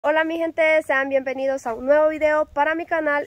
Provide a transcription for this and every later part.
Hola mi gente, sean bienvenidos a un nuevo video para mi canal.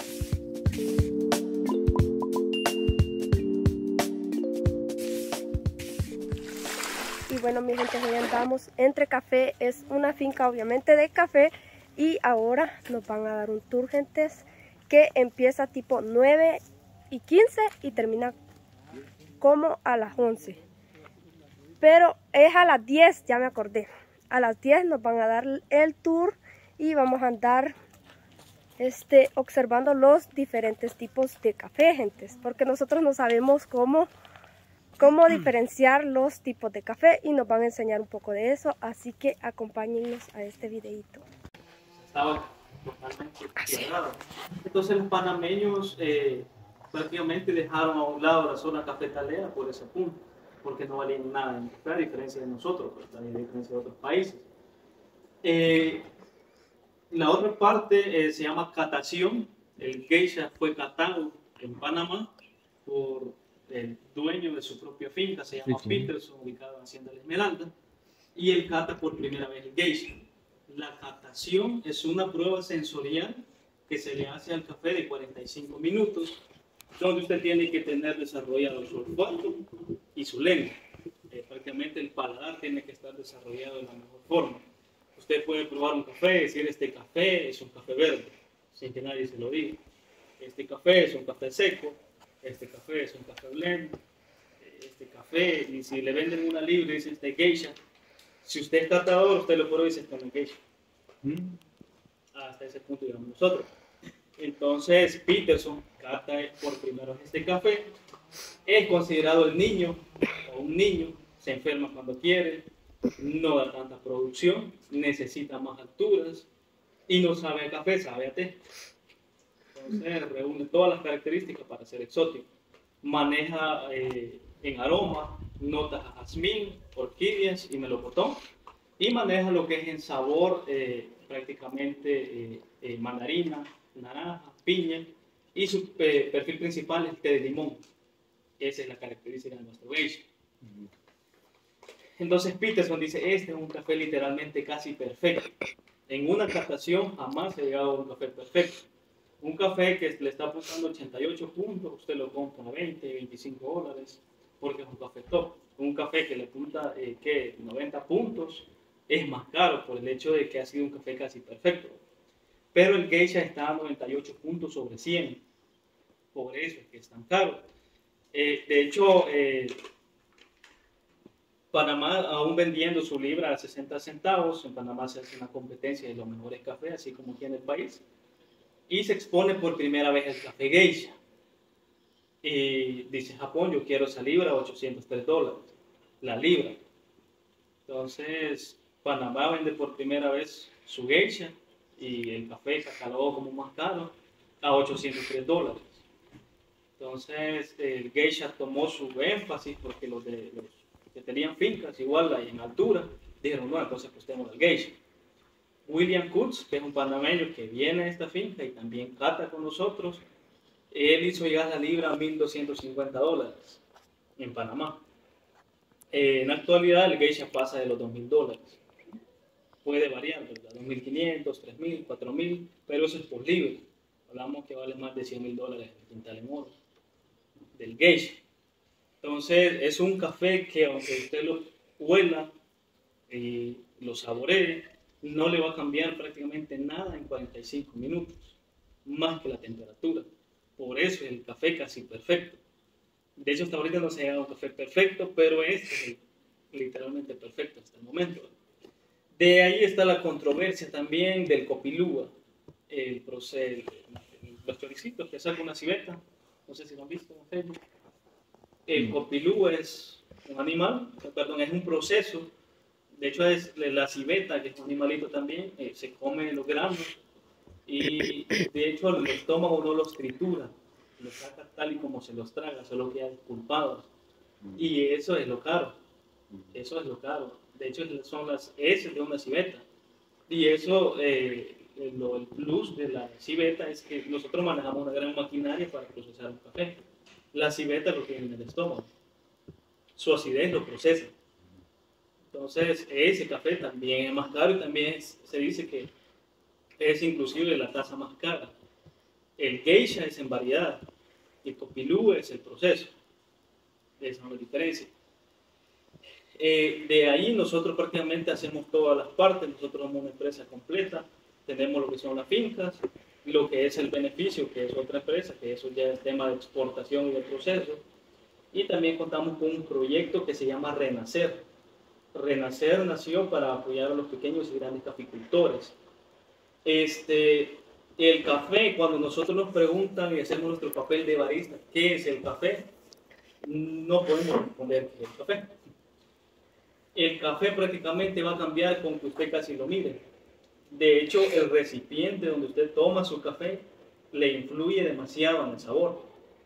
Y bueno mi gente, hoy andamos entre café, es una finca obviamente de café. Y ahora nos van a dar un tour, gentes, que empieza tipo 9:15 y termina como a las 11. Pero es a las 10, ya me acordé. A las 10 nos van a dar el tour y vamos a andar observando los diferentes tipos de café, gentes, porque nosotros no sabemos cómo diferenciar los tipos de café y nos van a enseñar un poco de eso, así que acompáñennos a este videito. Estaba totalmente cerrada. Entonces los panameños prácticamente dejaron a un lado la zona cafetalera por ese punto, porque no valían nada en café, a diferencia de nosotros, pues, a diferencia de otros países. La otra parte se llama catación. El geisha fue catado en Panamá por el dueño de su propia finca, se llama Peterson, ubicado en Hacienda La Esmeralda, y él cata por primera vez el geisha. La catación es una prueba sensorial que se le hace al café de 45 minutos, donde usted tiene que tener desarrollado su olfato y su lengua. Prácticamente el paladar tiene que estar desarrollado de la mejor forma. Usted puede probar un café y decir: este café es un café verde, sin que nadie se lo diga. Este café es un café seco, este café es un café blend, este café, y si le venden una libra y dice este geisha, si usted es catador, usted lo prueba y dice: este no es geisha. Hasta ese punto llegamos nosotros. Entonces Peterson cata por primera vez este café. Es considerado el niño o un niño, se enferma cuando quiere, no da tanta producción, necesita más alturas y no sabe a café, sabe a té. Entonces reúne todas las características para ser exótico. Maneja en aroma notas a jazmín, orquídeas y melocotón, y maneja lo que es en sabor prácticamente mandarina, naranja, piña, y su perfil principal es té de limón. Esa es la característica de nuestro geisha. Entonces Peterson dice: este es un café literalmente casi perfecto. En una catación jamás se ha llegado a un café perfecto. Un café que le está apuntando 88 puntos, usted lo compra a 20, 25 dólares, porque es un café top. Un café que le apunta 90 puntos es más caro por el hecho de que ha sido un café casi perfecto. Pero el geisha está a 98 puntos sobre 100. Por eso es que es tan caro. De hecho, Panamá aún vendiendo su libra a 60 centavos. En Panamá se hace una competencia de los mejores cafés, así como aquí en el país. Y se expone por primera vez el café geisha. Y dice Japón: yo quiero esa libra a 803 dólares. La libra. Entonces, Panamá vende por primera vez su geisha y el café catalogado como más caro a 803 dólares. Entonces, el geisha tomó su énfasis porque los que tenían fincas igual ahí en altura dijeron: no, entonces pues tenemos el geisha. William Kurtz, que es un panameño que viene a esta finca y también cata con nosotros, él hizo llegar la libra a 1.250 dólares en Panamá. En la actualidad el geisha pasa de los 2.000 dólares. Puede variar, ¿verdad? 2.500, 3.000, 4.000, pero eso es por libra. Hablamos que vale más de 100.000 dólares el quintal en oro del geisha. Entonces es un café que, aunque usted lo huela y lo saboree, no le va a cambiar prácticamente nada en 45 minutos, más que la temperatura. Por eso es el café casi perfecto. De hecho, hasta ahorita no se ha llegado a un café perfecto, pero este es literalmente perfecto hasta el momento. De ahí está la controversia también del copilúa, los choricitos que saca una civeta. No sé si lo han visto en Facebook. El copilúa es un animal, perdón, es un proceso. De hecho, es la civeta, que es un animalito también, se come los granos y de hecho el estómago no los tritura, los saca tal y como se los traga, solo quedan pulpados. Y eso es lo caro. Eso es lo caro. De hecho, son las heces de una civeta. Y eso, el plus de la civeta es que nosotros manejamos una gran maquinaria para procesar un café. La civeta lo tiene en el estómago. Su acidez lo procesa. Entonces, ese café también es más caro y también se dice que es inclusive la taza más cara. El geisha es en variedad y topilú es el proceso. Esa es la diferencia. De ahí nosotros prácticamente hacemos todas las partes. Nosotros somos una empresa completa. Tenemos lo que son las fincas, lo que es el beneficio, que es otra empresa, que eso ya es tema de exportación y de proceso. Y también contamos con un proyecto que se llama Renacer. Renacer nació para apoyar a los pequeños y grandes caficultores. El café, cuando nosotros nos preguntan y hacemos nuestro papel de barista, ¿qué es el café? No podemos responder qué es el café. El café prácticamente va a cambiar con que usted casi lo mire. De hecho, el recipiente donde usted toma su café le influye demasiado en el sabor.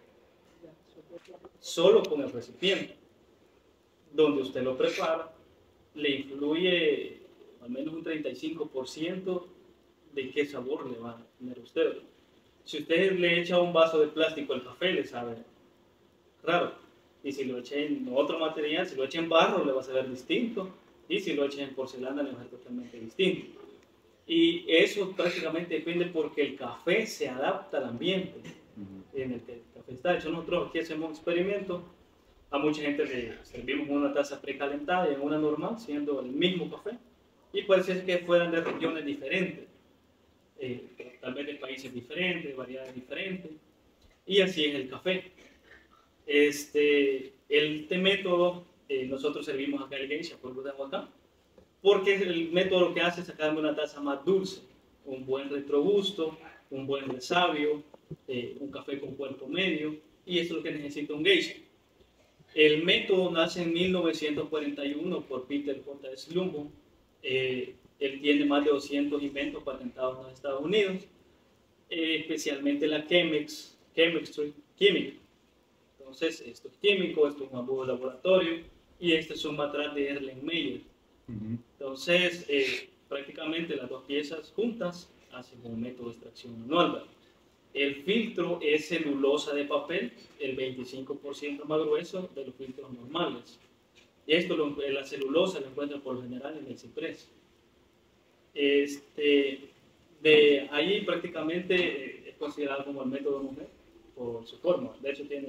Solo con el recipiente donde usted lo prepara, le influye al menos un 35% de qué sabor le va a tener usted. Si usted le echa un vaso de plástico al café, le sabe raro. Y si lo echa en otro material, si lo echa en barro, le va a saber distinto. Y si lo echa en porcelana, le va a ser totalmente distinto. Y eso prácticamente depende porque el café se adapta al ambiente en el que el café está hecho. Nosotros aquí hacemos un experimento. A mucha gente le servimos una taza precalentada y en una normal, siendo el mismo café. Y puede ser que fueran de regiones diferentes. Tal vez de países diferentes, de variedades diferentes. Y así es el café. Este método, nosotros servimos acá el geisha por de acá, porque el método lo que hace es sacarme una taza más dulce, un buen retrogusto, un buen resabio, un café con cuerpo medio, y eso es lo que necesita un geisha. El método nace en 1941 por Peter J. Slumbo. Él tiene más de 200 inventos patentados en los Estados Unidos, especialmente la chemistry. Entonces, esto es químico, esto es un abuso de laboratorio y este es un matraz de Erlenmeyer. Entonces, prácticamente las dos piezas juntas hacen un método de extracción manual. El filtro es celulosa de papel, el 25% más grueso de los filtros normales. Y esto, la celulosa la encuentran por lo general en el ciprés. De ahí prácticamente es considerado como el método mujer por su forma. De hecho tiene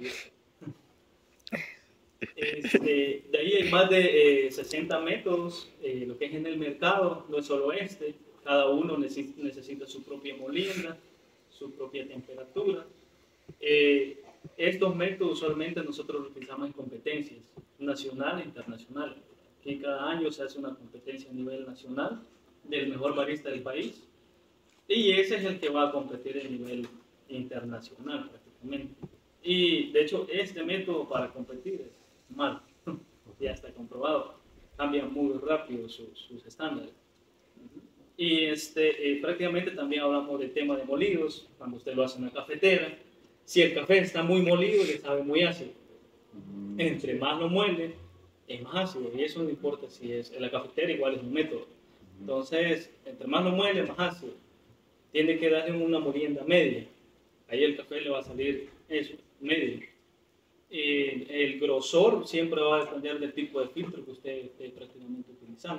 de ahí hay más de 60 métodos. Lo que es en el mercado no es solo este. Cada uno necesita su propia molienda, su propia temperatura. Estos métodos usualmente nosotros los utilizamos en competencias nacional e internacional. Aquí cada año se hace una competencia a nivel nacional del mejor barista del país y ese es el que va a competir a nivel internacional prácticamente. Y de hecho este método para competir es malo, ya está comprobado, cambian muy rápido sus estándares. Y prácticamente también hablamos del tema de molidos, cuando usted lo hace en una cafetera. Si el café está muy molido, le sabe muy ácido. Entre más lo muele, es más ácido. Y eso no importa si es en la cafetera, igual es un método. Entonces, entre más lo muele, más ácido. Tiene que darle una molienda media. Ahí el café le va a salir eso, medio. El grosor siempre va a depender del tipo de filtro que usted esté prácticamente utilizando.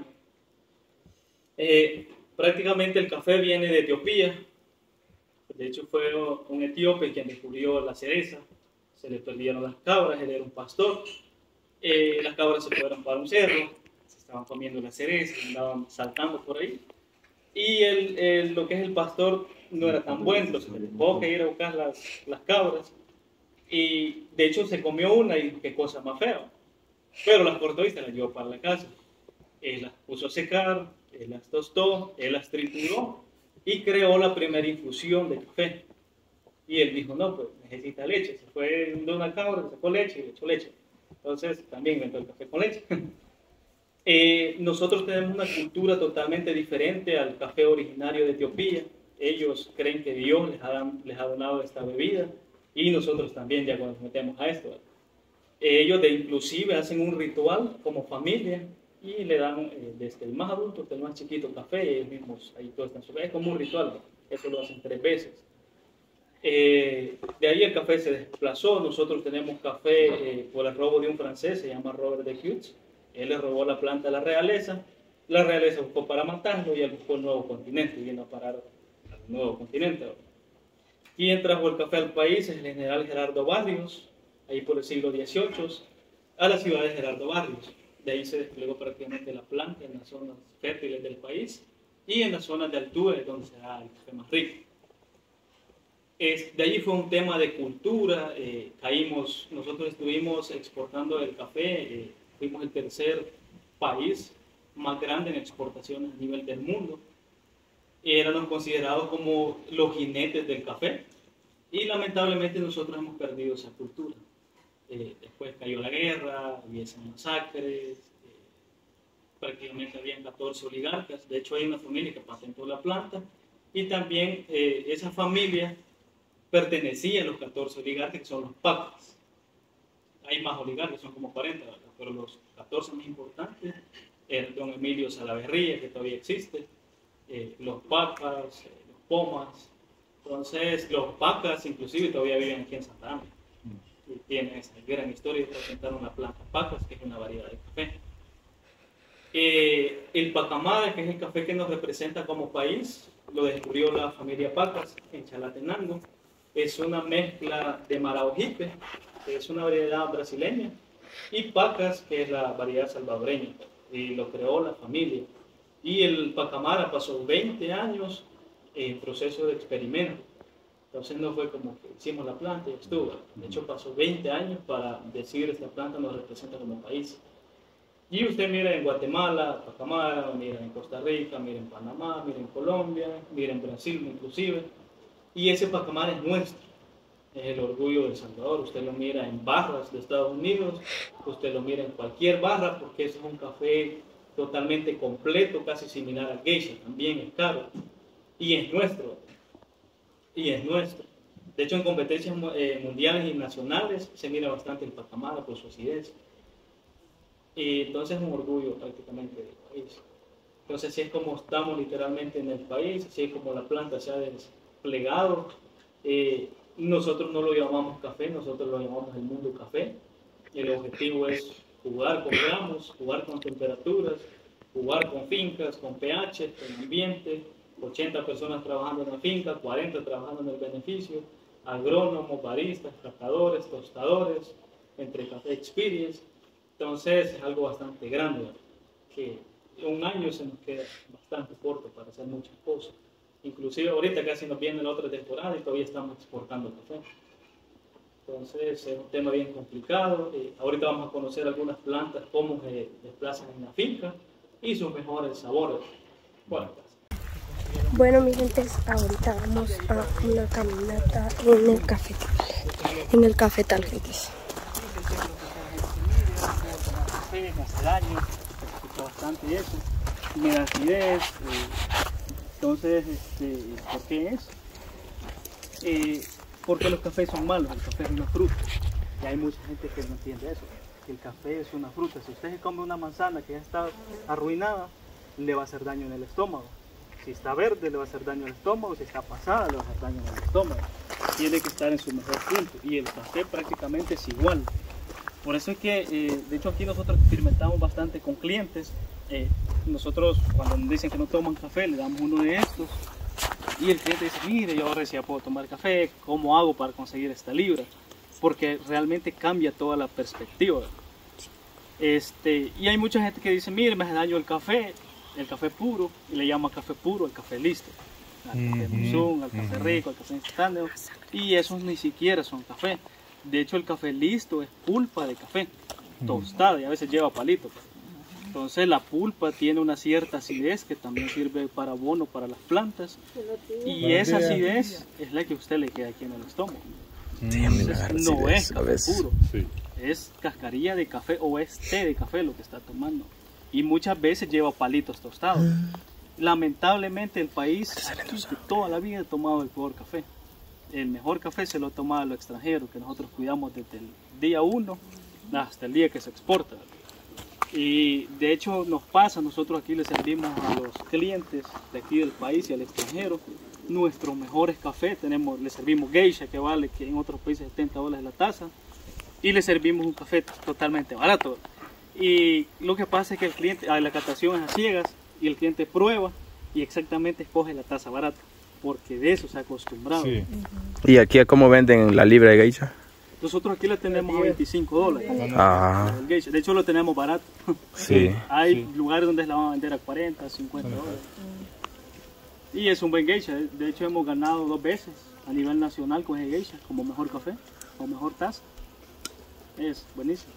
Prácticamente el café viene de Etiopía. De hecho fue un etíope quien descubrió la cereza. Se le perdieron las cabras, él era un pastor. Las cabras se fueron para un cerro, se estaban comiendo la cereza, andaban saltando por ahí. Y lo que es el pastor no era tan bueno, entonces tuvo que ir a buscar las cabras. Y de hecho se comió una y qué cosa más fea. Pero las cortó y se las llevó para la casa. Él las puso a secar, él las tostó, él las trituró y creó la primera infusión de café. Y él dijo, no, pues necesita leche. Se fue de una cabra, sacó leche y le echó leche. Entonces también inventó el café con leche. Nosotros tenemos una cultura totalmente diferente al café originario de Etiopía. Ellos creen que Dios les ha donado esta bebida y nosotros también ya cuando nos metemos a esto. Ellos inclusive hacen un ritual como familia y le dan desde el más adulto hasta el más chiquito café y ellos mismos ahí todos están. Es como un ritual, eso lo hacen 3 veces. De ahí el café se desplazó. Nosotros tenemos café por el robo de un francés, se llama Robert de Hughes. Él le robó la planta a la realeza La realeza buscó para matarlo y él buscó el nuevo continente y vino a parar al nuevo continente. Quien trajo el café al país es el general Gerardo Barrios, ahí por el siglo XVIII, a la ciudad de Gerardo Barrios. De ahí se desplegó prácticamente la planta en las zonas fértiles del país y en las zonas de altura es donde se da el café más rico. De allí fue un tema de cultura, nosotros estuvimos exportando el café, fuimos el tercer país más grande en exportaciones a nivel del mundo. Éramos considerados como los jinetes del café y lamentablemente nosotros hemos perdido esa cultura. Después cayó la guerra, había masacres, prácticamente habían 14 oligarcas. De hecho hay una familia que patentó la planta y también esa familia pertenecía a los 14 oligarcas que son los Pacas. Hay más oligarcas, son como 40, ¿verdad? Pero los 14 más importantes eran don Emilio Salaverría, que todavía existe, los Pacas, los Pomas. Entonces los Pacas inclusive todavía viven aquí en Santa Ana y tienen esa gran historia de presentar una planta Pacas, que es una variedad de café. El Pacamara, que es el café que nos representa como país, lo descubrió la familia Pacas en Chalatenango. Es una mezcla de Maraojipe, que es una variedad brasileña, y Pacas, que es la variedad salvadoreña, y lo creó la familia. Y el Pacamara pasó 20 años en proceso de experimento. Entonces no fue como que hicimos la planta y estuvo. De hecho pasó 20 años para decir esta planta nos representa como país. Y usted mira en Guatemala, Pacamara, mira en Costa Rica, mira en Panamá, mira en Colombia, mira en Brasil inclusive. Y ese Pacamara es nuestro, es el orgullo de El Salvador. Usted lo mira en barras de Estados Unidos, usted lo mira en cualquier barra, porque ese es un café totalmente completo, casi similar al geisha, también es caro. Y es nuestro. Y es nuestro. De hecho, en competencias mundiales y nacionales se mira bastante el Pacamara por su acidez. Y entonces es un orgullo prácticamente del país. Entonces así es como estamos literalmente en el país, así es como la planta se ha desplegado. Nosotros no lo llamamos café, nosotros lo llamamos el mundo café. El objetivo es jugar con gramos, jugar con temperaturas, jugar con fincas, con pH, con ambiente. 80 personas trabajando en la finca, 40 trabajando en el beneficio, agrónomos, baristas, catadores, tostadores, entre café experience. Entonces es algo bastante grande, que un año se nos queda bastante corto para hacer muchas cosas. Inclusive ahorita casi nos viene la otra temporada y todavía estamos exportando café. Entonces es un tema bien complicado. Ahorita vamos a conocer algunas plantas, cómo se desplazan en la finca y sus mejores sabores. Bueno, mi gente, ahorita vamos a una caminata en el cafetal. En el cafetal, gente. Me hace daño, escucha bastante eso, me da acidez. Entonces, ¿por qué es? Porque los cafés son malos, el café es una fruta. Y hay mucha gente que no entiende eso. El café es una fruta. Si usted se come una manzana que ya está arruinada, le va a hacer daño en el estómago. Si está verde, le va a hacer daño al estómago. Si está pasada, le va a hacer daño en el estómago. Tiene que estar en su mejor punto. Y el café prácticamente es igual. Por eso es que, de hecho, aquí nosotros experimentamos bastante con clientes. Nosotros, cuando nos dicen que no toman café, le damos uno de estos. Y el cliente dice, mire, yo ahora sí ya puedo tomar café. ¿Cómo hago para conseguir esta libra? Porque realmente cambia toda la perspectiva. Y hay mucha gente que dice, mire, me hace daño el café puro, y le llama café puro al café listo. Al café Monzón, al café rico, al café instantáneo. Y esos ni siquiera son café. De hecho, el café listo es pulpa de café, tostada, y a veces lleva palito. Entonces la pulpa tiene una cierta acidez que también sirve para abono para las plantas. Y esa acidez es la que a usted le queda aquí en el estómago. Entonces, no es café puro, es cascarilla de café o es té de café lo que está tomando. Y muchas veces lleva palitos tostados. Lamentablemente el país aquí, que toda la vida ha tomado el peor café. El mejor café se lo toma a lo extranjero, que nosotros cuidamos desde el día 1 hasta el día que se exporta. Y de hecho nos pasa, nosotros aquí le servimos a los clientes de aquí del país y al extranjero nuestros mejores cafés. Le servimos geisha, que vale que en otros países $70 la taza, y le servimos un café totalmente barato. Y lo que pasa es que el cliente, la catación es a ciegas, y el cliente prueba y exactamente escoge la taza barata, porque de eso se ha acostumbrado. Sí. ¿Y aquí a cómo venden la libra de geisha? Nosotros aquí la tenemos a $25. Ah, El geisha. De hecho lo tenemos barato. sí. Hay lugares donde la van a vender a 40, 50 dólares. Y es un buen geisha. De hecho hemos ganado 2 veces a nivel nacional con el geisha como mejor café o mejor taza. Es buenísimo.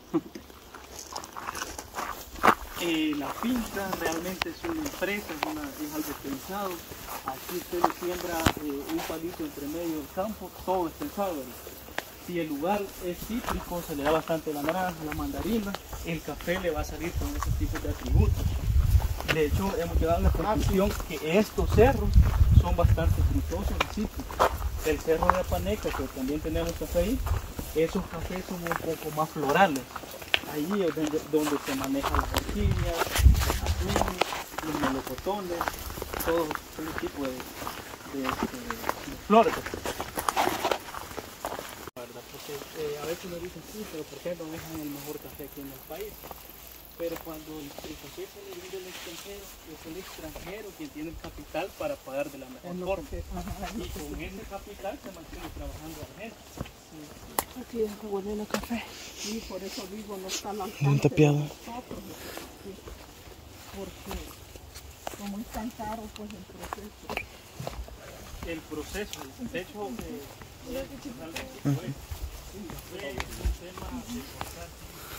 La finca realmente es una empresa, es algo pensado. Aquí usted le siembra un palito entre medio del campo, todo es pensado. Si el lugar es cítrico, se le da bastante la naranja, la mandarina, el café le va a salir con esos tipos de atributos. De hecho, hemos llegado a la conclusión que estos cerros son bastante frutosos y cítricos. El cerro de Apaneca, que también tenemos café ahí, esos cafés son un poco más florales. Ahí es donde se manejan las orquídeas, los jazmines, los melocotones, todo ese tipo de flores. Porque a veces me dicen, sí, pero ¿por qué no dejan el mejor café aquí en el país? Pero cuando el café se le vende al extranjero, es el extranjero quien tiene el capital para pagar de la mejor forma. Y con ese capital se mantiene trabajando la gente. Aquí es bueno el café. Y por eso digo, no está al alcance Está de piado. nosotros. Sí. Porque como es tan caro, pues el proceso. El proceso, de hecho, realmente fue. El café es un tema de cortar.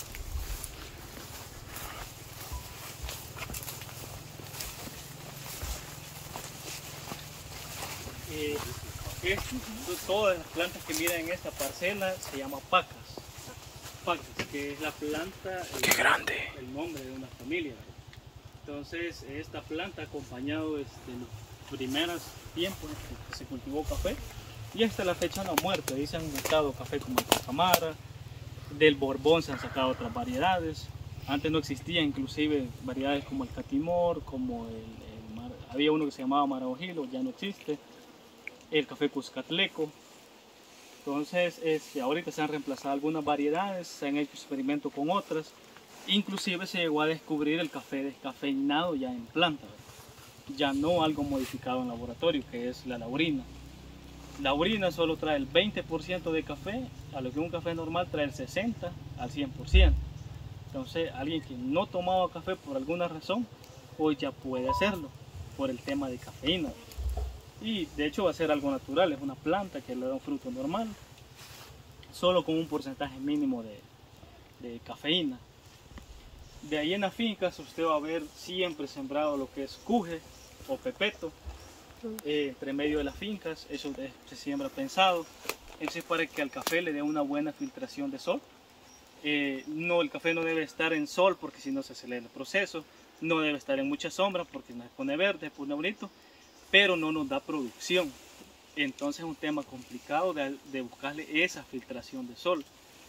Todas las plantas que miran en esta parcela se llaman pacas. Pacas, que es la planta, ¡Qué grande! el nombre de una familia. Entonces, esta planta ha acompañado los primeros tiempos que se cultivó café y hasta la fecha no ha muerto. Ahí se han inventado café como el Cocamara, del Borbón se han sacado otras variedades. Antes no existían inclusive variedades como el Catimor, como había uno que se llamaba Maraojilo, ya no existe. El café Cuscatleco. Entonces, ahorita se han reemplazado algunas variedades, se han hecho experimentos con otras. Inclusive se llegó a descubrir el café descafeinado ya en planta, ya no algo modificado en laboratorio, que es la laurina. La laurina solo trae el 20% de café, a lo que un café normal trae el 60 al 100%. Entonces, alguien que no tomaba café por alguna razón, hoy ya puede hacerlo por el tema de cafeína. Y de hecho va a ser algo natural, es una planta que le da un fruto normal, solo con un porcentaje mínimo de cafeína. De ahí en las fincas usted va a ver siempre sembrado lo que es cuje o pepeto, entre medio de las fincas, eso se siembra pensado. Eso es para que al café le dé una buena filtración de sol. No, el café no debe estar en sol porque si no se acelera el proceso, no debe estar en mucha sombra porque no se pone verde, se pone bonito, pero no nos da producción. Entonces es un tema complicado de buscarle esa filtración de sol.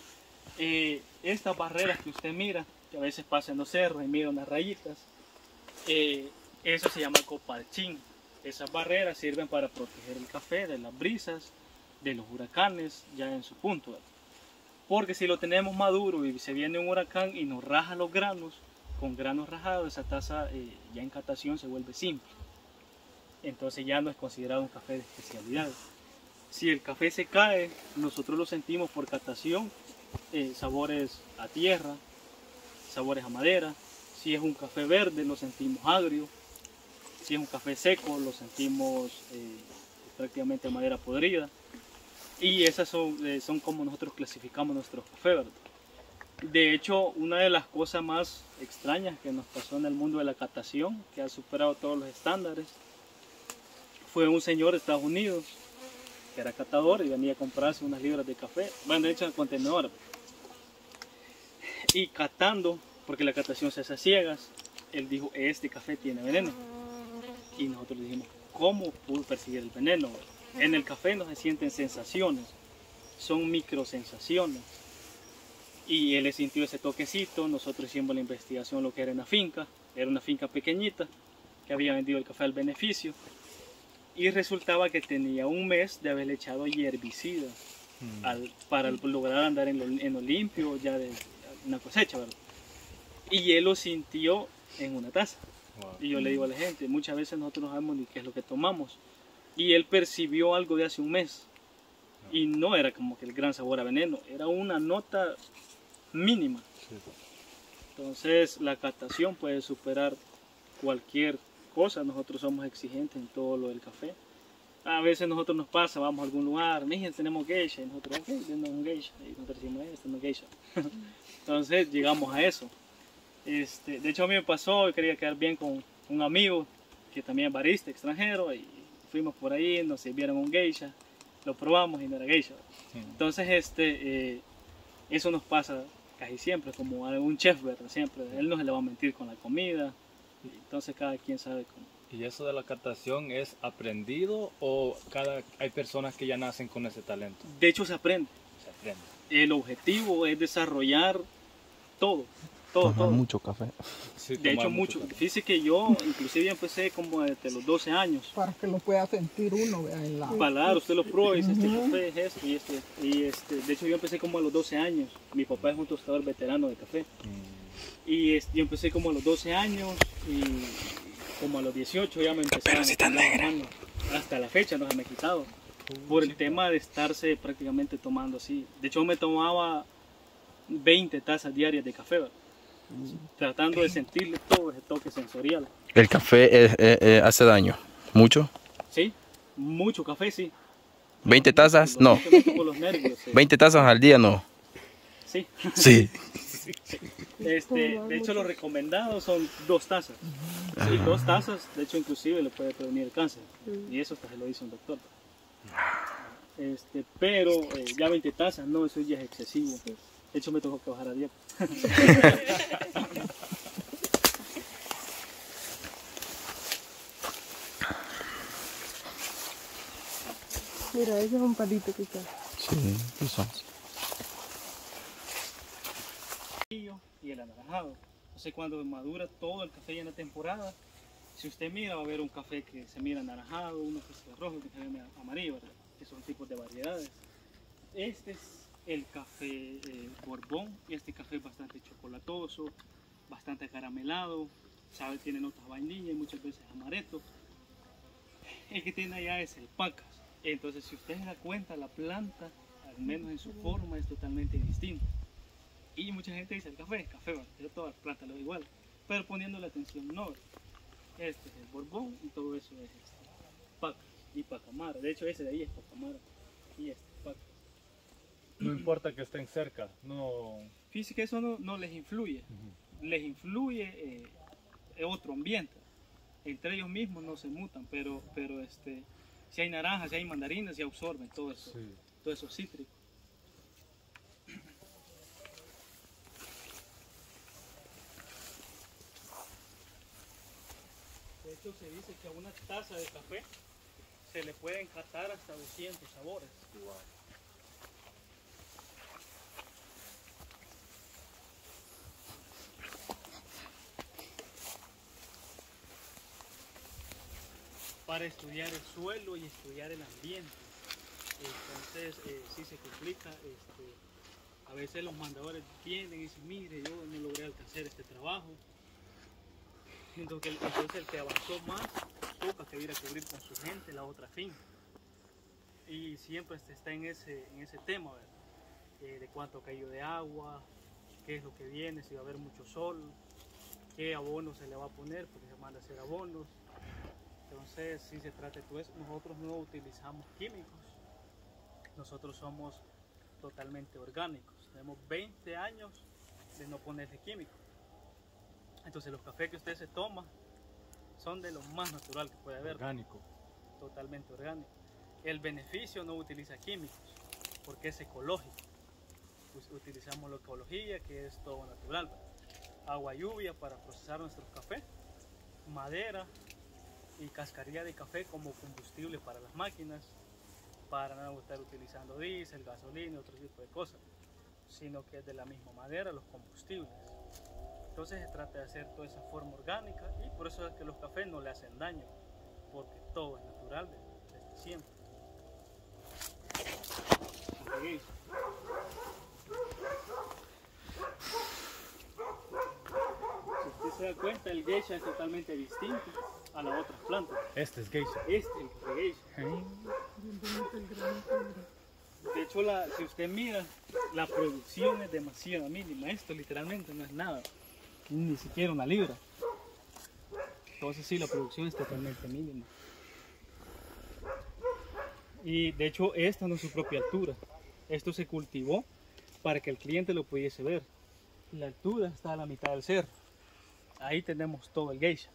Estas barreras que usted mira, que a veces pasa en los cerros y mira unas rayitas, eso se llama copalchín. Esas barreras sirven para proteger el café de las brisas, de los huracanes, ya en su punto. Porque si lo tenemos maduro y se viene un huracán y nos raja los granos, con granos rajados, esa taza ya en catación se vuelve simple. Entonces ya no es considerado un café de especialidad. Si el café se cae, nosotros lo sentimos por catación, sabores a tierra, sabores a madera. Si es un café verde, lo sentimos agrio. Si es un café seco, lo sentimos prácticamente a madera podrida. Y esas son como nosotros clasificamos nuestros cafés, ¿verdad? De hecho, una de las cosas más extrañas que nos pasó en el mundo de la catación, que ha superado todos los estándares, fue un señor de Estados Unidos que era catador y venía a comprarse unas libras de café, bueno, de hecho en el contenedor, y catando, porque la catación se hace a ciegas, él dijo, este café tiene veneno, y nosotros dijimos, ¿cómo pudo percibir el veneno? En el café no se sienten sensaciones, son microsensaciones, y él le sintió ese toquecito. Nosotros hicimos la investigación lo que era una finca pequeñita que había vendido el café al beneficio, y resultaba que tenía un mes de haberle echado herbicida para lograr andar en lo limpio ya de una cosecha, ¿verdad? Y él lo sintió en una taza. Y yo le digo a la gente, muchas veces nosotros no sabemos ni qué es lo que tomamos. Y él percibió algo de hace un mes. Y no era como que el gran sabor a veneno, era una nota mínima. Entonces la catación puede superar cualquier cosa. Nosotros somos exigentes en todo lo del café. A veces nosotros nos pasa, vamos a algún lugar, miren, tenemos geisha, y nosotros, ok, tenemos un geisha, y nosotros decimos, este no es geisha. Entonces llegamos a eso. De hecho a mí me pasó, yo quería quedar bien con un amigo que también es barista extranjero, y fuimos por ahí, nos sirvieron un geisha, lo probamos y no era geisha. Entonces eso nos pasa casi siempre, como a un chef, ¿verdad? Siempre, él no se le va a mentir con la comida, entonces cada quien sabe cómo. ¿Y eso de la catación es aprendido o hay personas que ya nacen con ese talento? De hecho se aprende. Se aprende. El objetivo es desarrollar todo. Tomar mucho café. Sí, De hecho mucho. Fíjese que yo inclusive empecé como desde los 12 años. Para que lo pueda sentir uno, vea, en la... Paladar, usted lo prueba y dice, este café es esto y esto. De hecho yo empecé como a los 12 años. Mi papá es un tostador veterano de café. Y yo empecé como a los 12 años y como a los 18 ya me empezaron a tomar. Hasta la fecha no se me ha quitado. Por el tema de estarse prácticamente tomando así. De hecho me tomaba 20 tazas diarias de café, ¿verdad? Tratando de sentirle todo ese toque sensorial. ¿El café hace daño? ¿Mucho? Sí, mucho café, sí. ¿20 tazas? No. Por los nervios, sí. 20 tazas al día, no. Sí. Sí. De hecho, lo recomendado son 2 tazas. Sí, 2 tazas, de hecho, inclusive le puede prevenir el cáncer. Y eso hasta se lo dice un doctor. Pero ya 20 tazas, no, eso ya es excesivo. De hecho, me tocó que bajar a dieta. Mira, ese es un palito que está. Sí, eso. Y el anaranjado. Entonces cuando madura todo el café ya en la temporada, si usted mira va a ver un café que se mira anaranjado, uno que se ve rojo, que se ve amarillo, ¿verdad? Que son tipos de variedades. Este es el café Borbón, y este café es bastante chocolatoso, bastante caramelado, sabe, tiene notas vainilla y muchas veces amaretto. El que tiene allá es el Pacas. Entonces si usted se da cuenta, la planta, al menos en su forma, es totalmente distinta. Y mucha gente dice el café, ¿verdad? Yo todas las plantas lo igual, pero poniéndole atención no. Este es el Borbón y todo eso es Pacas y Pacamara. De hecho ese de ahí es Pacamara y este Pacas. No importa que estén cerca, no... Fíjense que eso no les influye. Les influye otro ambiente. Entre ellos mismos no se mutan, pero si hay naranjas, si hay mandarinas, si absorben todo eso, todo eso cítrico. De hecho se dice que a una taza de café se le pueden catar hasta 200 sabores. Wow. Para estudiar el suelo y estudiar el ambiente. Entonces sí se complica. A veces los mandadores vienen y dicen, mire, yo no logré alcanzar este trabajo. Entonces el que avanzó más toca que ir a cubrir con su gente la otra finca. Y siempre está en ese tema, ¿verdad? De cuánto cayó de agua, qué es lo que viene, si va a haber mucho sol, qué abono se le va a poner, porque se manda a hacer abonos. Entonces, si se trata de todo eso, nosotros no utilizamos químicos, nosotros somos totalmente orgánicos. Tenemos 20 años de no ponerle químicos. Entonces, los cafés que usted se toma son de lo más natural que puede haber. Orgánico. Totalmente orgánico. El beneficio no utiliza químicos, porque es ecológico. Utilizamos la ecología, que es todo natural. Agua, lluvia para procesar nuestros cafés, madera y cascarilla de café como combustible para las máquinas, para no estar utilizando diésel, gasolina, otro tipo de cosas, sino que es de la misma madera los combustibles. Entonces se trata de hacer toda esa forma orgánica y por eso es que los cafés no le hacen daño, porque todo es natural desde siempre. Si usted se da cuenta, el geisha es totalmente distinto a las otras plantas. Este es geisha. Este es el café geisha. De hecho, si usted mira, la producción es demasiado mínima. Esto literalmente no es nada, ni siquiera una libra. Entonces sí, la producción es totalmente mínima. Y de hecho, esta no es su propia altura. Esto se cultivó para que el cliente lo pudiese ver. La altura está a la mitad del cerro. Ahí tenemos todo el geisha.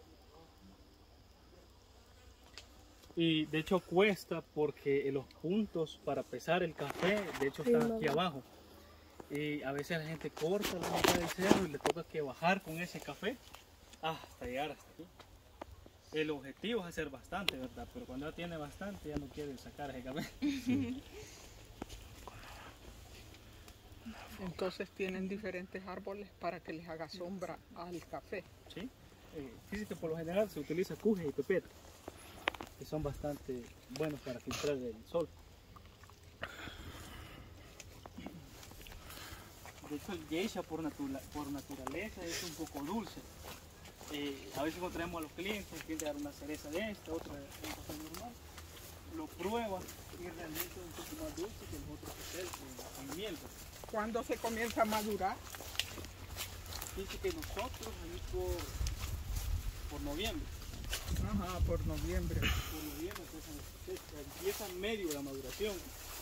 Y de hecho cuesta porque los puntos para pesar el café, de hecho están aquí abajo. Y a veces la gente corta la mitad del cerro y le toca que bajar con ese café hasta llegar hasta aquí. El objetivo es hacer bastante, ¿verdad? Pero cuando ya tiene bastante ya no quiere sacar ese café. Entonces tienen diferentes árboles para que les haga sombra al café. ¿Sí? Fíjate que por lo general se utiliza cuje y pepeta, que son bastante buenos para filtrar el sol. De hecho, el geisha por naturaleza es un poco dulce. A veces cuando traemos a los clientes, el cliente da una cereza de esta, otra de café normal, lo prueba y realmente es un poco más dulce que los otros cafés en miel. ¿Cuándo se comienza a madurar? Dice que nosotros ahí por noviembre. Ajá, por noviembre. Por noviembre empieza en medio de la maduración.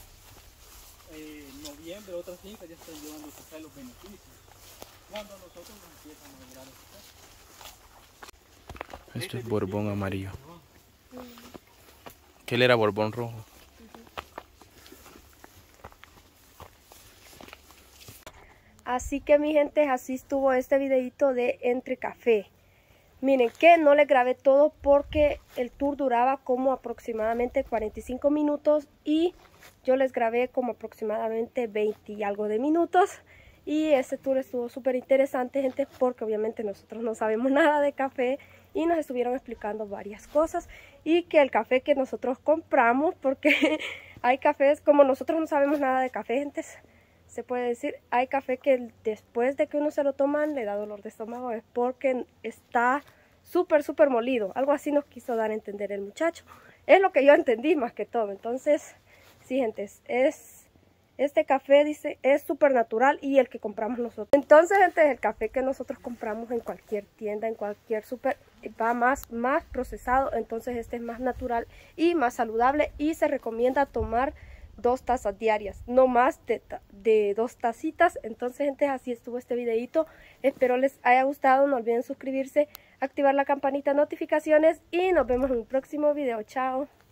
Noviembre otras fincas ya están llevando a los beneficios. Cuando nosotros nos empiezan a madurar el café. Esto es Borbón amarillo. ¿Qué era Borbón rojo? Así que mi gente, así estuvo este videito de Entre Café. Miren que no les grabé todo porque el tour duraba como aproximadamente 45 minutos y yo les grabé como aproximadamente 20 y algo de minutos. Y este tour estuvo súper interesante, gente, porque obviamente nosotros no sabemos nada de café y nos estuvieron explicando varias cosas. Y que el café que nosotros compramos, porque hay cafés, como nosotros no sabemos nada de café, gente, se puede decir, hay café que después de que uno se lo toma le da dolor de estómago, es porque está súper molido. Algo así nos quiso dar a entender el muchacho. Es lo que yo entendí más que todo. Entonces, sí, gente, este café, dice, es súper natural y el que compramos nosotros. Entonces, gente, el café que nosotros compramos en cualquier tienda, en cualquier súper, va más procesado. Entonces, este es más natural y más saludable y se recomienda tomar 2 tazas diarias, no más de 2 tacitas. Entonces, gente, así estuvo este videito. Espero les haya gustado. No olviden suscribirse, activar la campanita de notificaciones y nos vemos en un próximo video. Chao.